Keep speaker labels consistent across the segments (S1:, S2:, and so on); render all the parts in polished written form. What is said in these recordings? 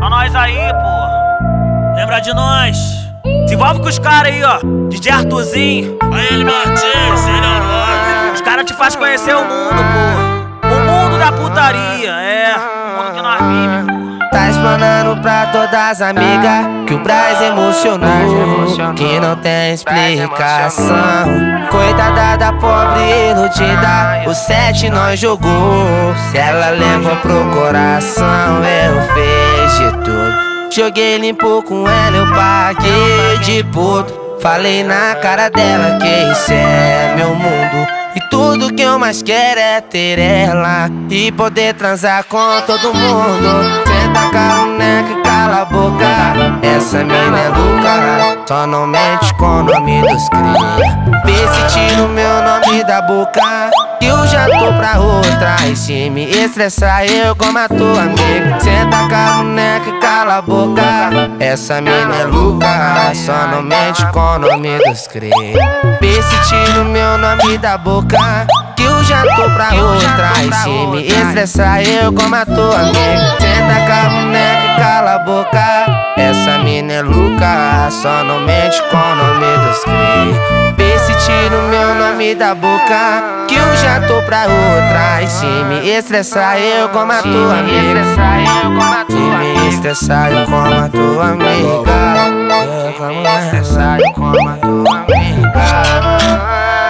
S1: Pra nós aí, pô. Lembra de nós? Se envolve com os caras aí, ó. DJ Arthurzinho.
S2: Aí ele, Martins, ele é nós.
S1: Os caras te fazem conhecer o mundo, pô. O mundo da putaria, o mundo que nós vivemos, pô.
S3: Tá explanando pra todas as amigas que o Braz emocionou, que não tem explicação. Coitada da pobre iludida, o 7 nós jogou, ela levou pro coração. Eu fiz de tudo, joguei limpo com ela, eu paguei de puto. Falei na cara dela que esse é meu mundo, e tudo que eu mais quero é ter ela e poder transar com todo mundo. Senta com a boneca e cala a boca, essa mina é louca, só não mente com o nome dos cria. Vê se tira o meu nome da boca, que eu já tô pra outra. E se me estressar eu como a tua amiga. Senta com a boneca e cala a boca, essa mina é louca, só não mente com o nome dos cria. Vê se tira o meu nome da boca, que eu já tô pra outra. E se me estressar eu como a tua amiga. Senta com a boneca e cala a boca, essa mina é louca, só não mente com o nome dos cria. Vê se tira o meu nome da boca, que eu já tô pra outra. E se me estressar eu como a tua amiga. Se me estressar eu como a tua amiga. Se me estressar eu como a tua amiga.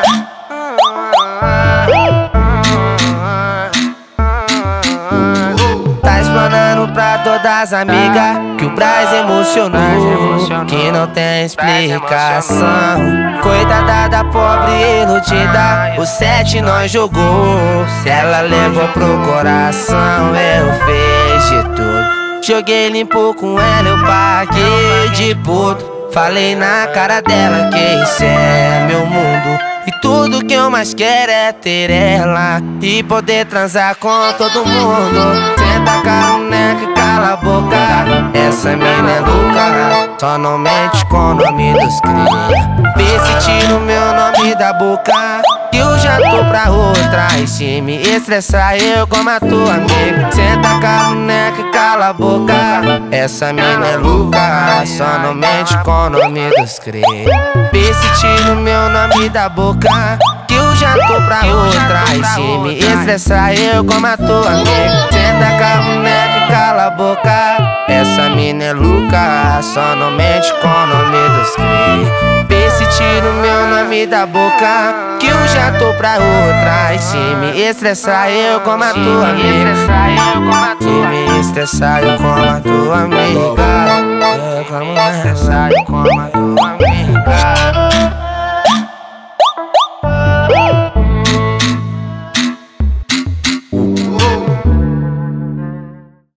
S3: Pra todas as amigas que o Braz emocionou, que não tem explicação. Coitada da pobre iludida, o 7 nós jogou, ela levou pro coração. Eu fiz de tudo, joguei limpo com ela, eu paguei de puto. Falei na cara dela que esse é meu mundo, e tudo que eu mais quero é ter ela e poder transar com todo mundo. Senta com a boneca e cala a boca, essa mina é louca, só não mente com o nome dos cria. Vê se tira o meu nome da boca, que eu já tô pra outra. E se me estressar eu como a tua amiga. Senta com a boneca e cala a boca, essa mina é louca, só não mente com o nome dos cria. Vê se tira o meu nome da boca, que eu já tô pra outra. E se me estressar eu como a tua amiga. Senta com a boneca e cala a boca, essa mina é louca, só não mente com o nome dos cria. Vê se tira o meu nome da boca, que eu já tô pra outra. E se me estressar eu como a tua amiga. Se me estressar eu como a tua amiga. Se me estressar eu como a tua amiga.